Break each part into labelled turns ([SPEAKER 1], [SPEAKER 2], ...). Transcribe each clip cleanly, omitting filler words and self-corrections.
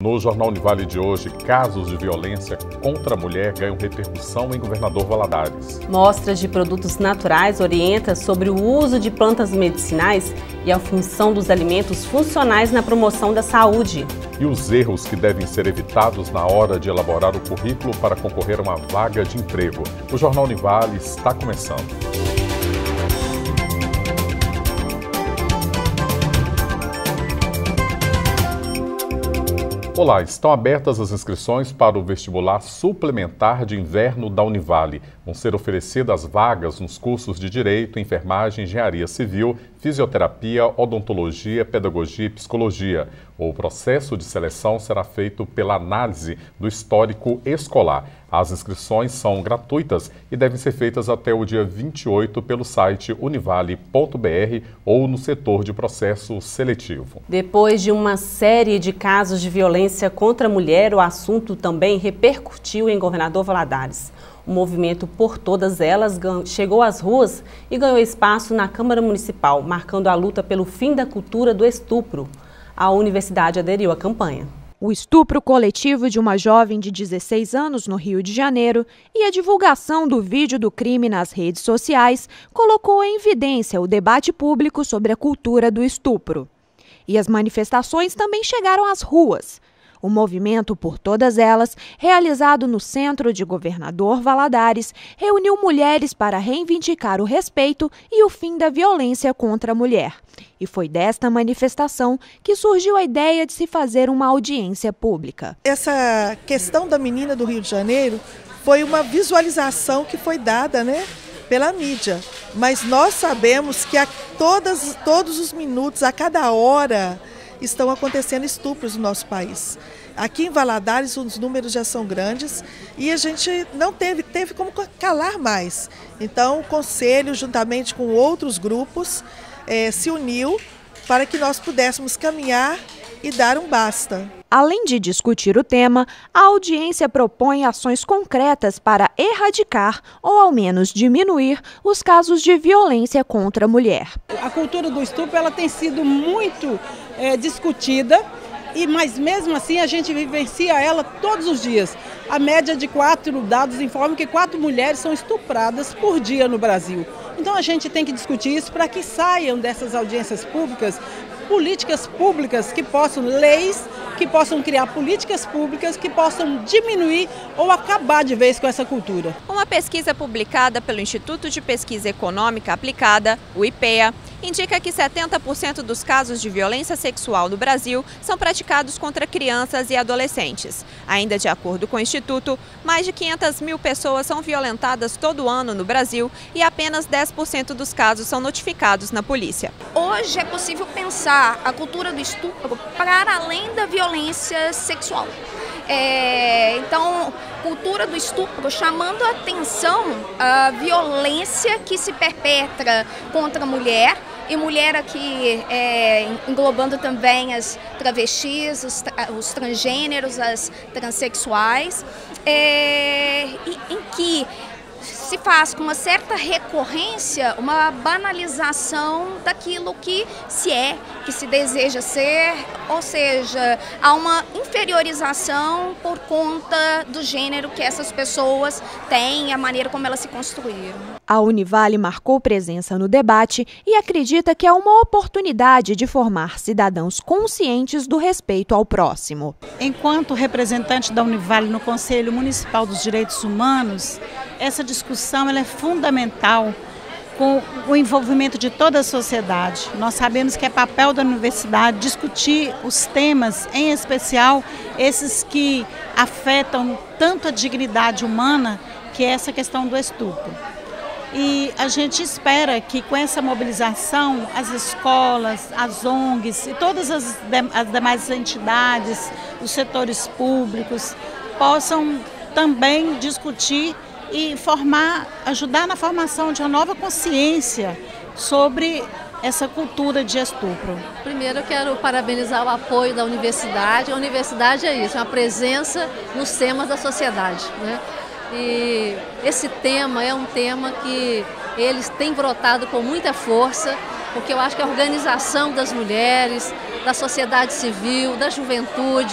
[SPEAKER 1] No Jornal Univale de hoje, casos de violência contra a mulher ganham repercussão em Governador Valadares.
[SPEAKER 2] Mostra de produtos naturais orienta sobre o uso de plantas medicinais e a função dos alimentos funcionais na promoção da saúde.
[SPEAKER 1] E os erros que devem ser evitados na hora de elaborar o currículo para concorrer a uma vaga de emprego. O Jornal Univale está começando. Olá, estão abertas as inscrições para o vestibular suplementar de inverno da Univale. Vão ser oferecidas vagas nos cursos de Direito, Enfermagem, Engenharia Civil, Fisioterapia, Odontologia, Pedagogia e Psicologia. O processo de seleção será feito pela análise do histórico escolar. As inscrições são gratuitas e devem ser feitas até o dia 28 pelo site univale.br ou no setor de processo seletivo.
[SPEAKER 2] Depois de uma série de casos de violência contra a mulher, o assunto também repercutiu em Governador Valadares. O movimento Por Todas Elas chegou às ruas e ganhou espaço na Câmara Municipal, marcando a luta pelo fim da cultura do estupro. A universidade aderiu à campanha.
[SPEAKER 3] O estupro coletivo de uma jovem de 16 anos no Rio de Janeiro e a divulgação do vídeo do crime nas redes sociais colocou em evidência o debate público sobre a cultura do estupro. E as manifestações também chegaram às ruas. O movimento Por Todas Elas, realizado no centro de Governador Valadares, reuniu mulheres para reivindicar o respeito e o fim da violência contra a mulher. E foi desta manifestação que surgiu a ideia de se fazer uma audiência pública.
[SPEAKER 4] Essa questão da menina do Rio de Janeiro foi uma visualização que foi dada, pela mídia. Mas nós sabemos que todos os minutos, a cada hora, estão acontecendo estupros no nosso país. Aqui em Valadares os números já são grandes e a gente não teve como calar mais. Então o Conselho, juntamente com outros grupos, se uniu para que nós pudéssemos caminhar e dar um basta.
[SPEAKER 3] Além de discutir o tema, a audiência propõe ações concretas para erradicar ou ao menos diminuir os casos de violência contra a mulher.
[SPEAKER 5] A cultura do estupro ela tem sido muito discutida, mas mesmo assim a gente vivencia ela todos os dias. A média de 4 dados informam que 4 mulheres são estupradas por dia no Brasil. Então a gente tem que discutir isso para que saiam dessas audiências públicas políticas públicas que possam, leis que possam criar políticas públicas que possam diminuir ou acabar de vez com essa cultura.
[SPEAKER 3] Uma pesquisa publicada pelo Instituto de Pesquisa Econômica Aplicada, o IPEA, indica que 70% dos casos de violência sexual no Brasil são praticados contra crianças e adolescentes. Ainda de acordo com o Instituto, mais de 500 mil pessoas são violentadas todo ano no Brasil e apenas 10% dos casos são notificados na polícia.
[SPEAKER 6] Hoje é possível pensar a cultura do estupro para além da violência sexual. Então, cultura do estupro chamando a atenção a violência que se perpetra contra a mulher, e mulher aqui englobando também as travestis, os transgêneros, as transexuais, em que se faz com uma certa recorrência uma banalização daquilo que se deseja ser, ou seja, há uma inferiorização por conta do gênero que essas pessoas têm, a maneira como elas se construíram.
[SPEAKER 3] A Univale marcou presença no debate e acredita que é uma oportunidade de formar cidadãos conscientes do respeito ao próximo.
[SPEAKER 7] Enquanto representante da Univale no Conselho Municipal dos Direitos Humanos, essa discussão ela é fundamental com o envolvimento de toda a sociedade. Nós sabemos que é papel da universidade discutir os temas, em especial esses que afetam tanto a dignidade humana, que é essa questão do estupro. E a gente espera que com essa mobilização as escolas, as ONGs e todas as demais entidades, os setores públicos possam também discutir e ajudar na formação de uma nova consciência sobre essa cultura de estupro.
[SPEAKER 8] Primeiro eu quero parabenizar o apoio da universidade. A universidade é isso, é uma presença nos temas da sociedade, E esse tema é um tema que eles têm brotado com muita força, porque eu acho que a organização das mulheres, da sociedade civil, da juventude,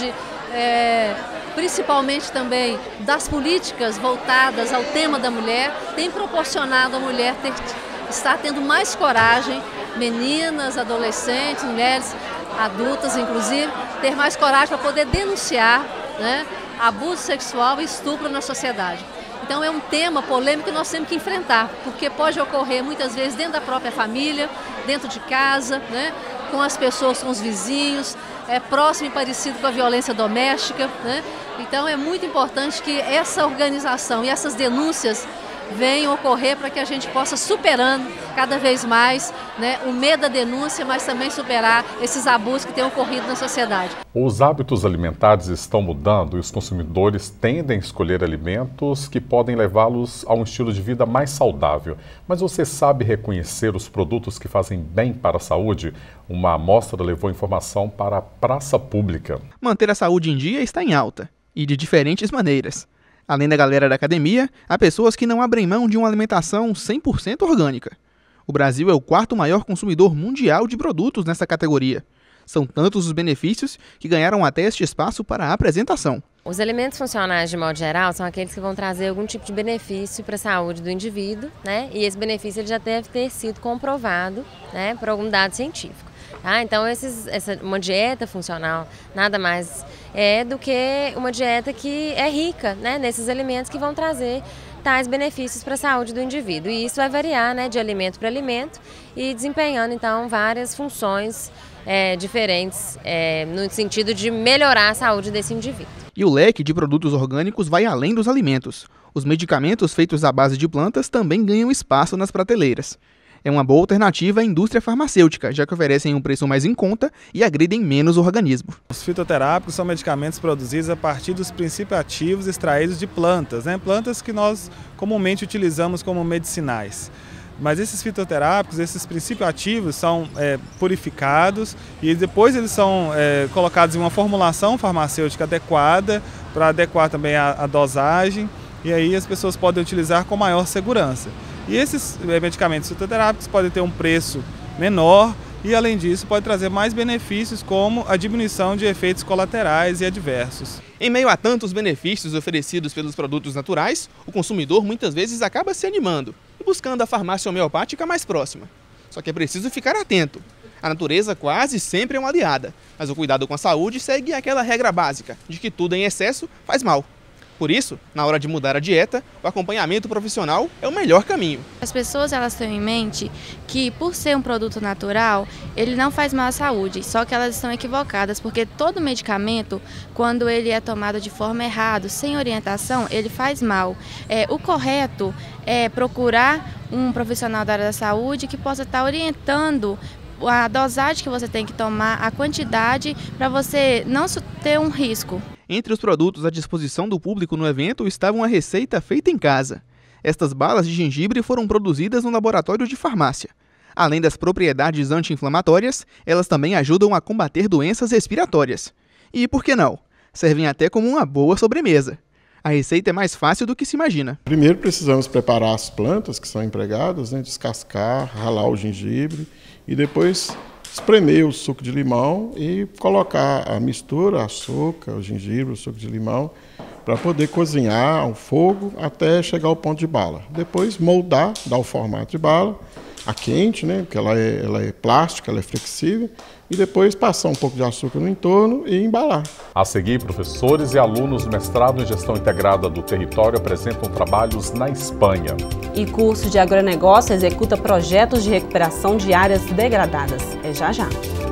[SPEAKER 8] principalmente também das políticas voltadas ao tema da mulher, tem proporcionado a mulher estar tendo mais coragem, meninas, adolescentes, mulheres adultas inclusive, ter mais coragem para poder denunciar, né, abuso sexual e estupro na sociedade. Então é um tema polêmico que nós temos que enfrentar, porque pode ocorrer muitas vezes dentro da própria família, dentro de casa, né, com as pessoas, com os vizinhos, próximo e parecido com a violência doméstica, né? Então é muito importante que essa organização e essas denúncias venham ocorrer para que a gente possa superando cada vez mais, né, o medo da denúncia, mas também superar esses abusos que têm ocorrido na sociedade.
[SPEAKER 1] Os hábitos alimentares estão mudando e os consumidores tendem a escolher alimentos que podem levá-los a um estilo de vida mais saudável. Mas você sabe reconhecer os produtos que fazem bem para a saúde? Uma amostra levou informação para a praça pública.
[SPEAKER 9] Manter a saúde em dia está em alta, e de diferentes maneiras. Além da galera da academia, há pessoas que não abrem mão de uma alimentação 100% orgânica. O Brasil é o 4º maior consumidor mundial de produtos nessa categoria. São tantos os benefícios que ganharam até este espaço para a apresentação.
[SPEAKER 10] Os alimentos funcionais, de modo geral, são aqueles que vão trazer algum tipo de benefício para a saúde do indivíduo, né? E esse benefício ele já deve ter sido comprovado, né, por algum dado científico. Então, uma dieta funcional nada mais é do que uma dieta que é rica, né, nesses alimentos que vão trazer tais benefícios para a saúde do indivíduo. E isso vai variar, né, de alimento para alimento e desempenhando, então, várias funções diferentes no sentido de melhorar a saúde desse indivíduo.
[SPEAKER 9] E o leque de produtos orgânicos vai além dos alimentos. Os medicamentos feitos à base de plantas também ganham espaço nas prateleiras. É uma boa alternativa à indústria farmacêutica, já que oferecem um preço mais em conta e agridem menos o organismo.
[SPEAKER 11] Os fitoterápicos são medicamentos produzidos a partir dos princípios ativos extraídos de plantas, né? Plantas que nós comumente utilizamos como medicinais. Mas esses fitoterápicos, esses princípios ativos são purificados e depois eles são colocados em uma formulação farmacêutica adequada para adequar também a dosagem e aí as pessoas podem utilizar com maior segurança. E esses medicamentos fitoterápicos podem ter um preço menor e, além disso, pode trazer mais benefícios como a diminuição de efeitos colaterais e adversos.
[SPEAKER 9] Em meio a tantos benefícios oferecidos pelos produtos naturais, o consumidor muitas vezes acaba se animando e buscando a farmácia homeopática mais próxima. Só que é preciso ficar atento. A natureza quase sempre é uma aliada, mas o cuidado com a saúde segue aquela regra básica de que tudo em excesso faz mal. Por isso, na hora de mudar a dieta, o acompanhamento profissional é o melhor caminho.
[SPEAKER 12] As pessoas elas têm em mente que, por ser um produto natural, ele não faz mal à saúde, só que elas estão equivocadas, porque todo medicamento, quando ele é tomado de forma errada, sem orientação, ele faz mal. O correto é procurar um profissional da área da saúde que possa estar orientando a dosagem que você tem que tomar, a quantidade, para você não ter um risco.
[SPEAKER 9] Entre os produtos à disposição do público no evento estava uma receita feita em casa. Estas balas de gengibre foram produzidas no laboratório de farmácia. Além das propriedades anti-inflamatórias, elas também ajudam a combater doenças respiratórias. E, por que não? Servem até como uma boa sobremesa. A receita é mais fácil do que se imagina.
[SPEAKER 13] Primeiro precisamos preparar as plantas que são empregadas, né, descascar, ralar o gengibre e depois espremer o suco de limão e colocar a mistura, açúcar, o gengibre, o suco de limão, para poder cozinhar ao fogo até chegar ao ponto de bala. Depois moldar, dar o formato de bala, a quente, né, porque ela é plástica, ela é flexível, e depois passar um pouco de açúcar no entorno e embalar.
[SPEAKER 1] A seguir, professores e alunos do mestrado em Gestão Integrada do Território apresentam trabalhos na Espanha.
[SPEAKER 2] E curso de agronegócio executa projetos de recuperação de áreas degradadas. É já já.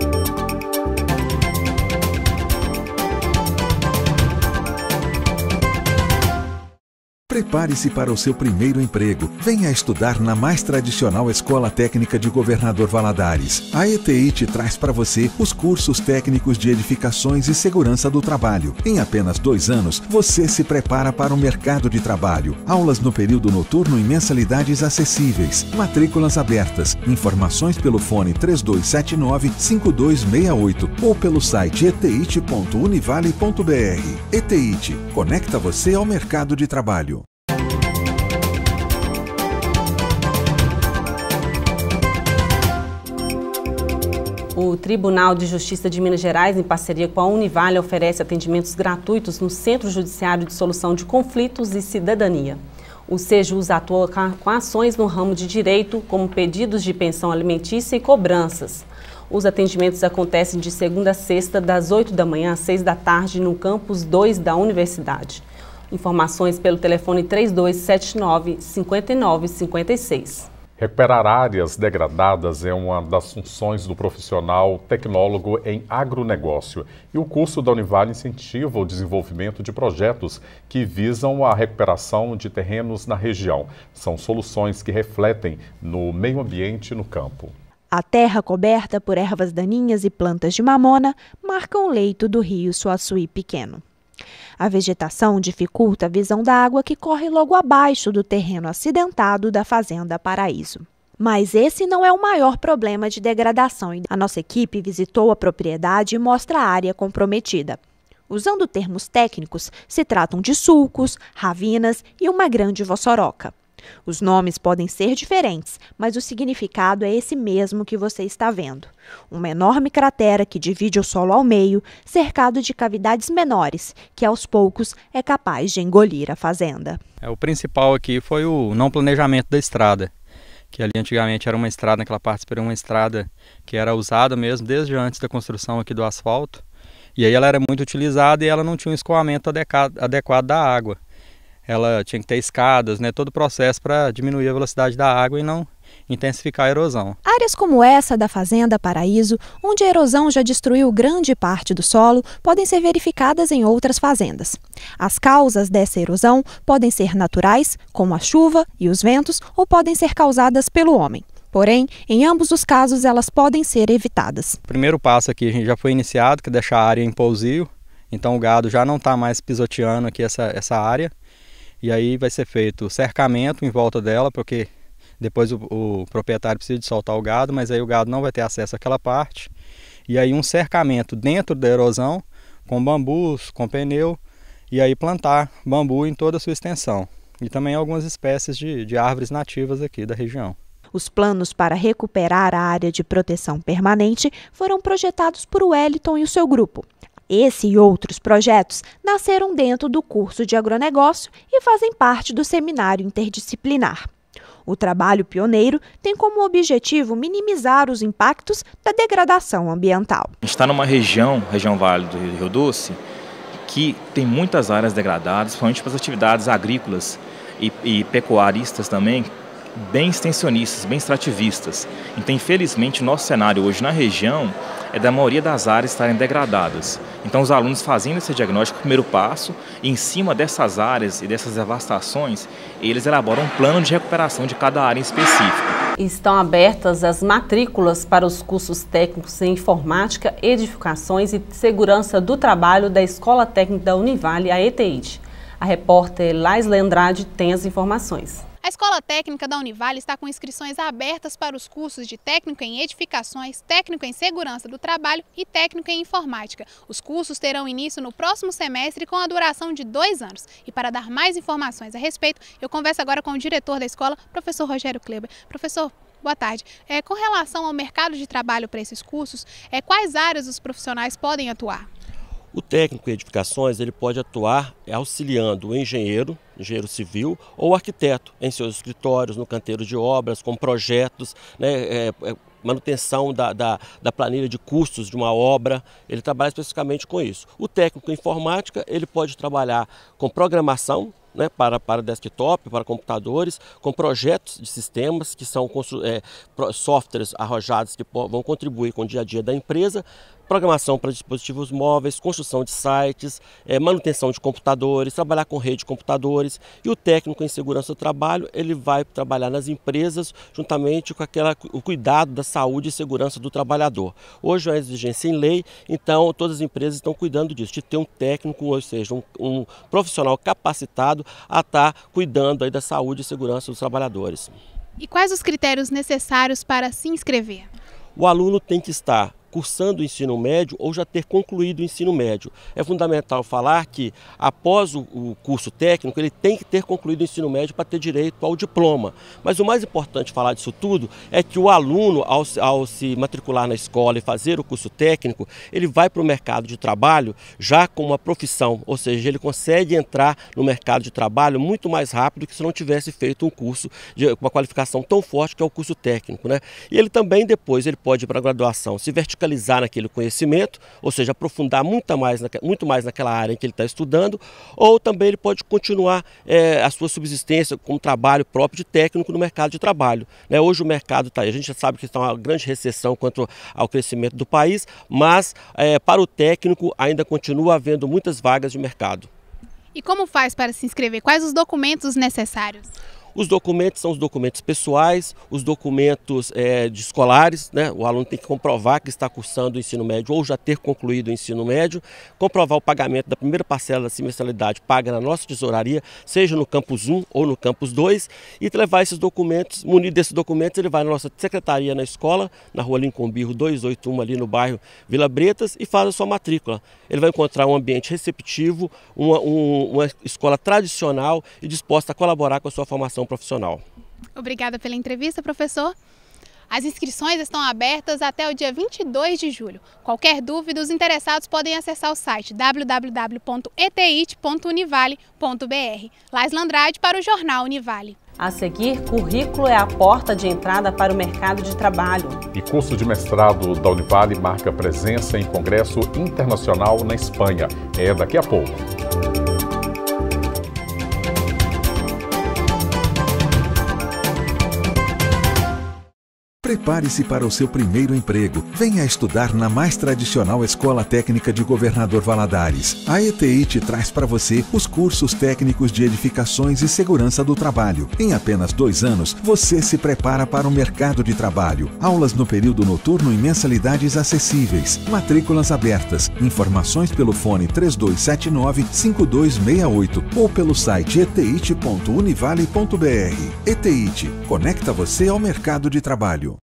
[SPEAKER 14] Prepare-se para o seu primeiro emprego. Venha estudar na mais tradicional Escola Técnica de Governador Valadares. A ETI te traz para você os cursos técnicos de edificações e segurança do trabalho. Em apenas 2 anos, você se prepara para o mercado de trabalho. Aulas no período noturno e mensalidades acessíveis. Matrículas abertas. Informações pelo fone 3279-5268 ou pelo site etite.univale.br. ETIT, conecta você ao mercado de trabalho.
[SPEAKER 2] O Tribunal de Justiça de Minas Gerais, em parceria com a Univale, oferece atendimentos gratuitos no Centro Judiciário de Solução de Conflitos e Cidadania. O Sejus atua com ações no ramo de direito, como pedidos de pensão alimentícia e cobranças. Os atendimentos acontecem de segunda a sexta, das 8 da manhã às 6 da tarde, no campus 2 da universidade. Informações pelo telefone 3279-5956.
[SPEAKER 1] Recuperar áreas degradadas é uma das funções do profissional tecnólogo em agronegócio. E o curso da Univale incentiva o desenvolvimento de projetos que visam a recuperação de terrenos na região. São soluções que refletem no meio ambiente no campo.
[SPEAKER 3] A terra coberta por ervas daninhas e plantas de mamona marca o leito do rio Suaçuí Pequeno. A vegetação dificulta a visão da água que corre logo abaixo do terreno acidentado da Fazenda Paraíso. Mas esse não é o maior problema de degradação. A nossa equipe visitou a propriedade e mostra a área comprometida. Usando termos técnicos, se tratam de sulcos, ravinas e uma grande vossoroca. Os nomes podem ser diferentes, mas o significado é esse mesmo que você está vendo. Uma enorme cratera que divide o solo ao meio, cercado de cavidades menores, que aos poucos é capaz de engolir a fazenda.
[SPEAKER 15] O principal aqui foi o não planejamento da estrada, que ali antigamente era uma estrada, naquela parte era uma estrada que era usada mesmo desde antes da construção aqui do asfalto. E aí ela era muito utilizada e ela não tinha um escoamento adequado da água. Ela tinha que ter escadas, todo o processo para diminuir a velocidade da água e não intensificar a erosão.
[SPEAKER 3] Áreas como essa da Fazenda Paraíso, onde a erosão já destruiu grande parte do solo, podem ser verificadas em outras fazendas. As causas dessa erosão podem ser naturais, como a chuva e os ventos, ou podem ser causadas pelo homem. Porém, em ambos os casos, elas podem ser evitadas.
[SPEAKER 15] O primeiro passo aqui a gente já foi iniciado, que é deixar a área em pousio. Então o gado já não está mais pisoteando aqui essa área. E aí vai ser feito cercamento em volta dela, porque depois o proprietário precisa de soltar o gado, mas aí o gado não vai ter acesso àquela parte. E aí um cercamento dentro da erosão, com bambus, com pneu, e aí plantar bambu em toda a sua extensão. E também algumas espécies de árvores nativas aqui da região.
[SPEAKER 3] Os planos para recuperar a área de proteção permanente foram projetados por Wellington e o seu grupo. Esse e outros projetos nasceram dentro do curso de agronegócio e fazem parte do seminário interdisciplinar. O trabalho pioneiro tem como objetivo minimizar os impactos da degradação ambiental.
[SPEAKER 16] A gente está numa região Vale do Rio Doce, que tem muitas áreas degradadas, principalmente para as atividades agrícolas e pecuaristas também, bem extensionistas, bem extrativistas. Então, infelizmente, nosso cenário hoje na região é da maioria das áreas estarem degradadas. Então, os alunos fazendo esse diagnóstico, o primeiro passo, e em cima dessas áreas e dessas devastações, eles elaboram um plano de recuperação de cada área em específico.
[SPEAKER 2] Estão abertas as matrículas para os cursos técnicos em informática, edificações e segurança do trabalho da Escola Técnica da Univale, a ETIT. A repórter Laisla Andrade tem as informações.
[SPEAKER 17] A Escola Técnica da Univale está com inscrições abertas para os cursos de técnico em edificações, técnico em segurança do trabalho e técnico em informática. Os cursos terão início no próximo semestre com a duração de 2 anos. E para dar mais informações a respeito, eu converso agora com o diretor da escola, professor Rogério Kleber. Professor, boa tarde. Com relação ao mercado de trabalho para esses cursos, quais áreas os profissionais podem atuar?
[SPEAKER 18] O técnico em edificações ele pode atuar auxiliando o engenheiro civil ou arquiteto em seus escritórios, no canteiro de obras, com projetos, manutenção da planilha de custos de uma obra, ele trabalha especificamente com isso. O técnico em informática ele pode trabalhar com programação, para desktop, para computadores, com projetos de sistemas que são softwares arrojados que vão contribuir com o dia a dia da empresa, programação para dispositivos móveis, construção de sites, manutenção de computadores, trabalhar com rede de computadores. E o técnico em segurança do trabalho, ele vai trabalhar nas empresas juntamente com o cuidado da saúde e segurança do trabalhador. Hoje é uma exigência em lei, então todas as empresas estão cuidando disso, de ter um técnico, ou seja, um profissional capacitado a estar cuidando aí da saúde e segurança dos trabalhadores.
[SPEAKER 17] E quais os critérios necessários para se inscrever?
[SPEAKER 18] O aluno tem que estar cursando o ensino médio ou já ter concluído o ensino médio. É fundamental falar que após o curso técnico ele tem que ter concluído o ensino médio para ter direito ao diploma. Mas o mais importante falar disso tudo é que o aluno, ao se matricular na escola e fazer o curso técnico, ele vai para o mercado de trabalho já com uma profissão, ou seja, ele consegue entrar no mercado de trabalho muito mais rápido que se não tivesse feito um curso com uma qualificação tão forte que é o curso técnico, né? E ele também depois ele pode ir para a graduação, se verticalizar naquele conhecimento, ou seja, aprofundar muito mais naquela área em que ele está estudando, ou também ele pode continuar a sua subsistência com um trabalho próprio de técnico no mercado de trabalho, né? Hoje o mercado está aí, a gente já sabe que está uma grande recessão quanto ao crescimento do país, mas para o técnico ainda continua havendo muitas vagas de mercado.
[SPEAKER 17] E como faz para se inscrever? Quais os documentos necessários?
[SPEAKER 18] Os documentos são os documentos pessoais, os documentos escolares, né? O aluno tem que comprovar que está cursando o ensino médio ou já ter concluído o ensino médio, comprovar o pagamento da primeira parcela da mensalidade paga na nossa tesouraria, seja no campus 1 ou no campus 2, e levar esses documentos, munido desses documentos, ele vai na nossa secretaria na escola, na rua Lincoln Birro 281, ali no bairro Vila Bretas, e faz a sua matrícula. Ele vai encontrar um ambiente receptivo, uma escola tradicional e disposta a colaborar com a sua formação profissional.
[SPEAKER 17] Obrigada pela entrevista, professor. As inscrições estão abertas até o dia 22 de julho. Qualquer dúvida, os interessados podem acessar o site www.etit.univale.br. Laisla Andrade para o Jornal Univale.
[SPEAKER 2] A seguir, currículo é a porta de entrada para o mercado de trabalho.
[SPEAKER 1] E curso de mestrado da Univale marca presença em congresso internacional na Espanha. É daqui a pouco.
[SPEAKER 14] Prepare-se para o seu primeiro emprego. Venha estudar na mais tradicional Escola Técnica de Governador Valadares. A ETIT traz para você os cursos técnicos de edificações e segurança do trabalho. Em apenas 2 anos, você se prepara para o mercado de trabalho. Aulas no período noturno e mensalidades acessíveis. Matrículas abertas. Informações pelo fone 3279-5268 ou pelo site etit.univale.br. ETIT, conecta você ao mercado de trabalho.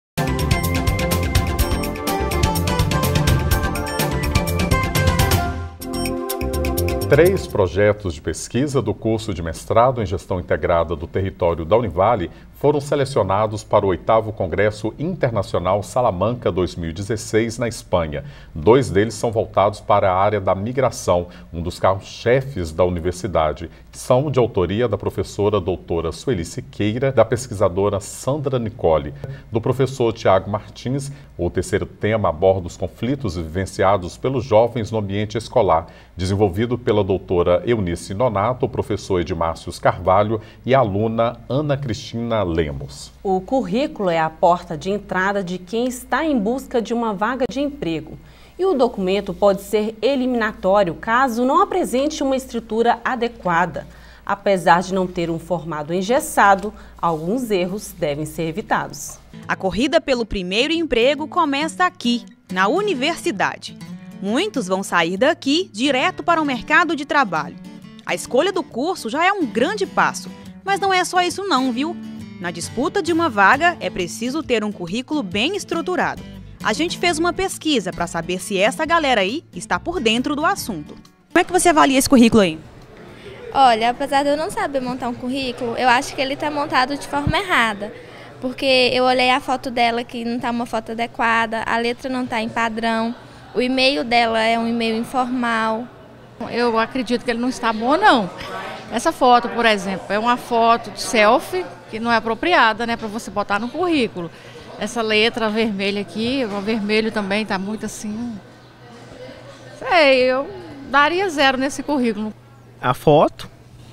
[SPEAKER 1] 3 projetos de pesquisa do curso de mestrado em Gestão Integrada do Território da Univale foram selecionados para o 8º Congresso Internacional Salamanca 2016 na Espanha. 2 deles são voltados para a área da migração, um dos carros-chefes da universidade. São de autoria da professora doutora Sueli Siqueira, da pesquisadora Sandra Nicole, do professor Tiago Martins. O terceiro tema aborda os conflitos vivenciados pelos jovens no ambiente escolar, desenvolvido pela doutora Eunice Nonato, o professor Edmárcio Carvalho e a aluna Ana Cristina Lemos.
[SPEAKER 2] O currículo é a porta de entrada de quem está em busca de uma vaga de emprego. E o documento pode ser eliminatório caso não apresente uma estrutura adequada. Apesar de não ter um formato engessado, alguns erros devem ser evitados.
[SPEAKER 19] A corrida pelo primeiro emprego começa aqui, na universidade. Muitos vão sair daqui direto para o mercado de trabalho. A escolha do curso já é um grande passo, mas não é só isso não, viu? Na disputa de uma vaga, é preciso ter um currículo bem estruturado. A gente fez uma pesquisa para saber se essa galera aí está por dentro do assunto. Como é que você avalia esse currículo aí?
[SPEAKER 20] Olha, apesar de eu não saber montar um currículo, eu acho que ele está montado de forma errada. Porque eu olhei a foto dela que não está uma foto adequada, a letra não está em padrão, o e-mail dela é um e-mail informal.
[SPEAKER 21] Eu acredito que ele não está bom, não. Essa foto, por exemplo, é uma foto de selfie que não é apropriada, né, para você botar no currículo. Essa letra vermelha aqui, o vermelho também está muito assim. Sei, eu daria 0 nesse currículo.
[SPEAKER 22] A foto,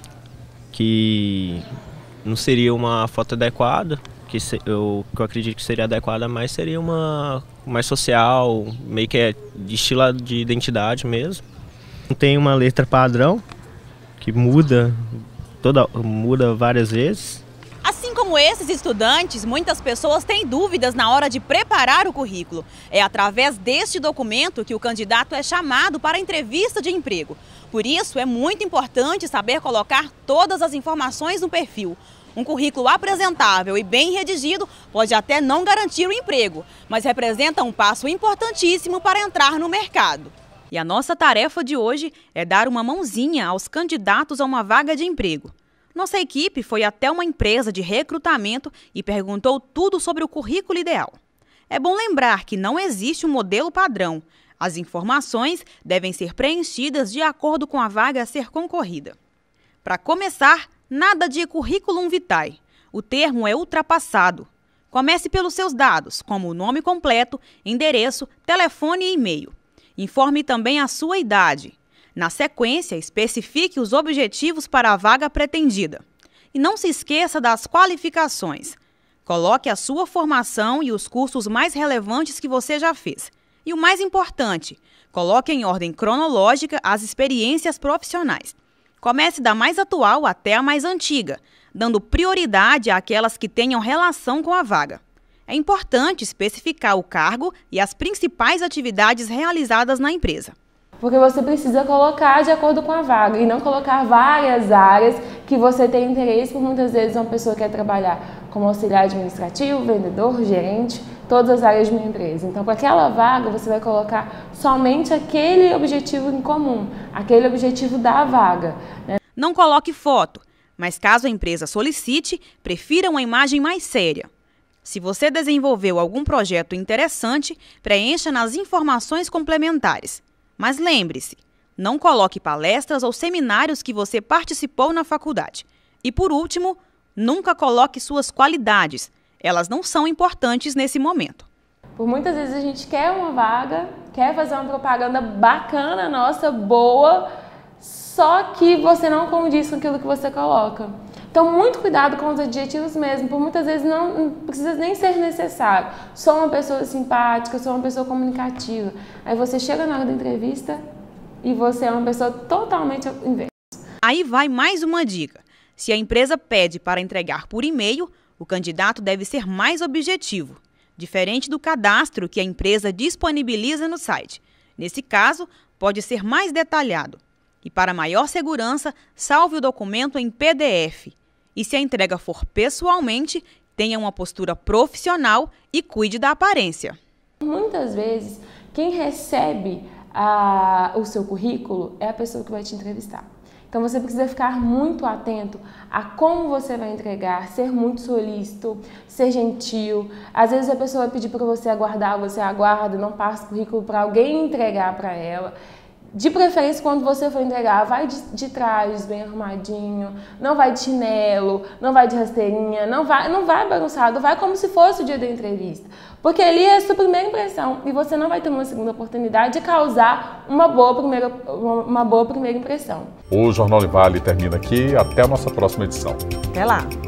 [SPEAKER 22] que não seria uma foto adequada, que eu acredito que seria adequada, mas seria uma mais social, meio que é de estilo de identidade mesmo. Tem uma letra padrão que muda várias vezes.
[SPEAKER 19] Assim como esses estudantes, muitas pessoas têm dúvidas na hora de preparar o currículo. É através deste documento que o candidato é chamado para a entrevista de emprego. Por isso, é muito importante saber colocar todas as informações no perfil. Um currículo apresentável e bem redigido pode até não garantir o emprego, mas representa um passo importantíssimo para entrar no mercado. E a nossa tarefa de hoje é dar uma mãozinha aos candidatos a uma vaga de emprego. Nossa equipe foi até uma empresa de recrutamento e perguntou tudo sobre o currículo ideal. É bom lembrar que não existe um modelo padrão. As informações devem ser preenchidas de acordo com a vaga a ser concorrida. Para começar, nada de currículum vitae. O termo é ultrapassado. Comece pelos seus dados, como o nome completo, endereço, telefone e e-mail. Informe também a sua idade. Na sequência, especifique os objetivos para a vaga pretendida. E não se esqueça das qualificações. Coloque a sua formação e os cursos mais relevantes que você já fez. E o mais importante, coloque em ordem cronológica as experiências profissionais. Comece da mais atual até a mais antiga, dando prioridade àquelas que tenham relação com a vaga. É importante especificar o cargo e as principais atividades realizadas na empresa.
[SPEAKER 4] Porque você precisa colocar de acordo com a vaga e não colocar várias áreas que você tem interesse, porque muitas vezes uma pessoa quer trabalhar como auxiliar administrativo, vendedor, gerente, todas as áreas de uma empresa. Então, para aquela vaga, você vai colocar somente aquele objetivo em comum, aquele objetivo da vaga, né?
[SPEAKER 19] Não coloque foto, mas caso a empresa solicite, prefira uma imagem mais séria. Se você desenvolveu algum projeto interessante, preencha nas informações complementares. Mas lembre-se, não coloque palestras ou seminários que você participou na faculdade. E por último, nunca coloque suas qualidades. Elas não são importantes nesse momento.
[SPEAKER 4] Por muitas vezes a gente quer uma vaga, quer fazer uma propaganda bacana, nossa, boa, só que você não condiz com aquilo que você coloca. Então, muito cuidado com os adjetivos mesmo, por muitas vezes não precisa nem ser necessário. Sou uma pessoa simpática, sou uma pessoa comunicativa. Aí você chega na hora da entrevista e você é uma pessoa totalmente inversa.
[SPEAKER 19] Aí vai mais uma dica. Se a empresa pede para entregar por e-mail, o candidato deve ser mais objetivo, diferente do cadastro que a empresa disponibiliza no site. Nesse caso, pode ser mais detalhado. E para maior segurança, salve o documento em PDF. E se a entrega for pessoalmente, tenha uma postura profissional e cuide da aparência.
[SPEAKER 4] Muitas vezes, quem recebe o seu currículo é a pessoa que vai te entrevistar. Então você precisa ficar muito atento a como você vai entregar, ser muito solícito, ser gentil. Às vezes a pessoa vai pedir para você aguardar, você aguarda, não passa o currículo para alguém entregar para ela. De preferência, quando você for entregar, vai de trajes bem arrumadinho, não vai de chinelo, não vai de rasteirinha, não vai bagunçado, vai como se fosse o dia da entrevista. Porque ali é a sua primeira impressão e você não vai ter uma segunda oportunidade de causar uma boa primeira impressão.
[SPEAKER 1] O Jornal Univale termina aqui. Até a nossa próxima edição.
[SPEAKER 2] Até lá!